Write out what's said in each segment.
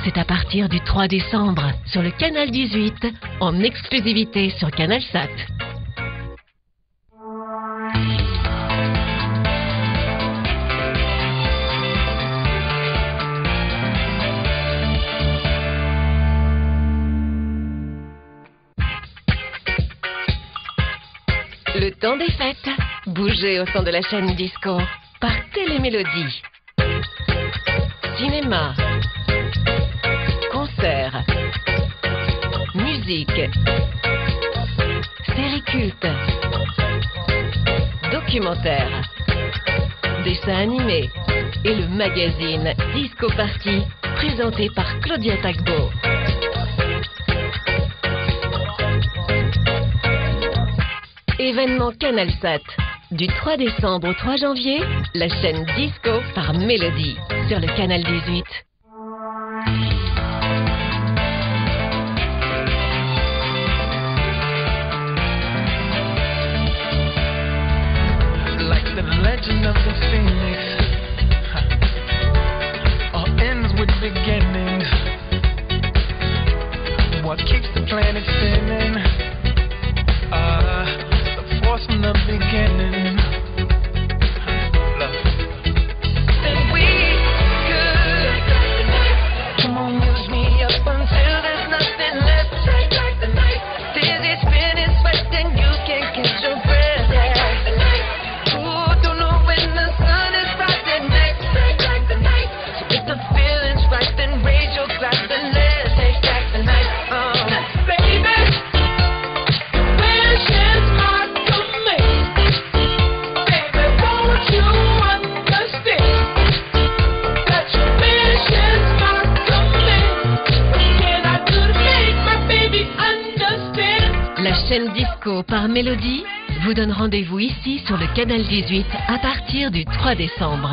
c'est à partir du 3 décembre sur le canal 18, en exclusivité sur CanalSat. Le temps des fêtes, bougez au son de la chaîne Disco par Télémélodie. Cinéma, concerts, musique, séries cultes, documentaires, dessins animés et le magazine Disco Party présenté par Claudia Tagbo. Événement CanalSat. Du 3 décembre au 3 janvier, la chaîne Disco par Mélodie sur le canal 18. Like the legend of the phoenix, all ends with beginnings. What keeps the planet spinning? Force from the beginning. And we could, come on, use me up until there's nothing left. Like the night, dizzy, spinning, sweating, you can't catch your breath. Ooh, don't know when the sun is rising next. Like the night, so if the feeling's right, then raise your glass and let's take back the night. La chaîne Disco par Mélodie vous donne rendez-vous ici sur le canal 18 à partir du 3 décembre.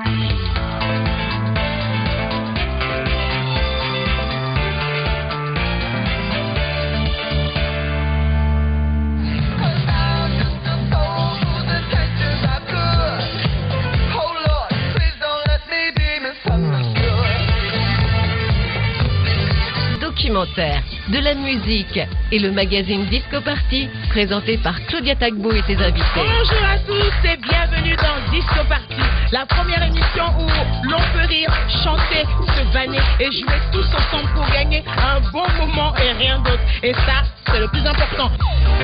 Documentaire, de la musique et le magazine Disco Party présenté par Claudia Tagbo et ses invités. Bonjour à tous et bienvenue dans Disco Party, la première émission où l'on peut rire, chanter, se vanner et jouer tous ensemble pour gagner un bon moment et rien d'autre. Et ça, c'est le plus important.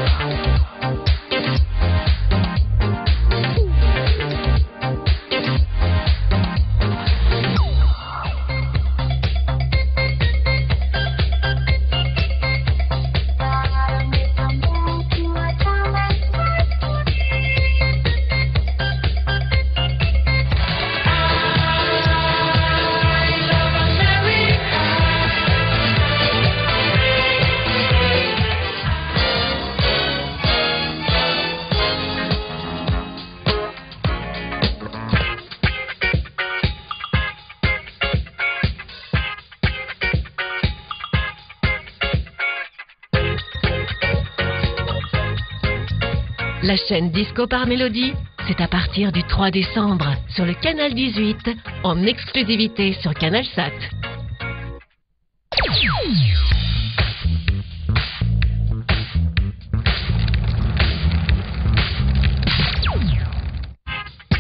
La chaîne Disco par Mélodie, c'est à partir du 3 décembre sur le canal 18, en exclusivité sur CanalSat.